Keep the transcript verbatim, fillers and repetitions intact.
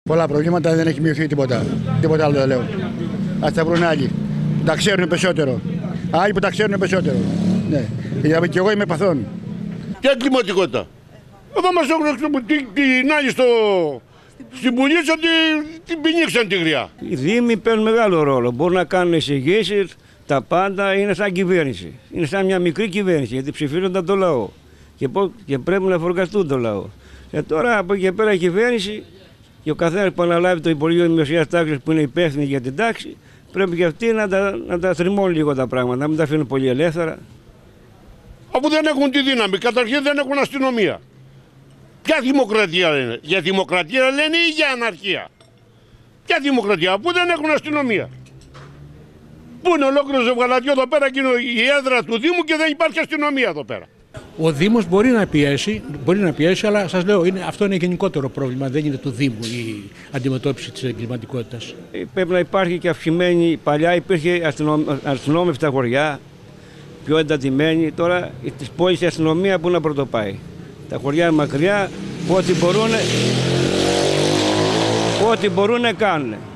Πολλά προβλήματα, δεν έχει μειωθεί τίποτα. Τίποτα άλλο δεν λέω. Ας τα βρουν άλλοι. Τα ξέρουν περισσότερο. Άλλοι που τα ξέρουν περισσότερο. Ναι. Και εγώ είμαι παθών. Ποια κλιματικότητα. Εδώ μας έχουν την άλλη στο... στην Πουλίτσα την, την πηνίξαν τη γριά. Οι Δήμοι παίρνουν μεγάλο ρόλο. Μπορούν να κάνουν εισηγήσεις, τα πάντα είναι σαν κυβέρνηση. Είναι σαν μια μικρή κυβέρνηση γιατί ψηφίζονται από το λαό. Και, και πρέπει να φορκαστούν το λαό. Και τώρα από εκεί και πέρα η κυβέρνηση και ο καθένας που αναλάβει το Υπουργείο Δημοσίας Τάξης που είναι υπεύθυνοι για την τάξη, πρέπει και αυτοί να τα, να τα θρυμώνουν λίγο τα πράγματα, να μην τα αφήνουν πολύ ελεύθερα. Αφού δεν έχουν τη δύναμη, καταρχήν δεν έχουν αστυνομία. Ποια δημοκρατία λένε, για δημοκρατία λένε ή για αναρχία. Ποια δημοκρατία, αφού δεν έχουν αστυνομία. Πού είναι ολόκληρο ζευγαλαδιό εδώ πέρα και είναι η έδρα του Δήμου και δεν υπάρχει αστυνομία εδώ πέρα. Ο Δήμος μπορεί να πιέσει, μπορεί να πιέσει, αλλά σας λέω, είναι, αυτό είναι γενικότερο πρόβλημα, δεν είναι του Δήμου η αντιμετώπιση της εγκληματικότητας. Πρέπει να υπάρχει και αυξημένη, παλιά υπήρχε αστυνόμευση στα χωριά, πιο εντατημένη, τώρα της πόλης η αστυνομία που να πρωτοπάει. Τα χωριά είναι μακριά, ό,τι μπορούν, ό,τι μπορούν κάνουν.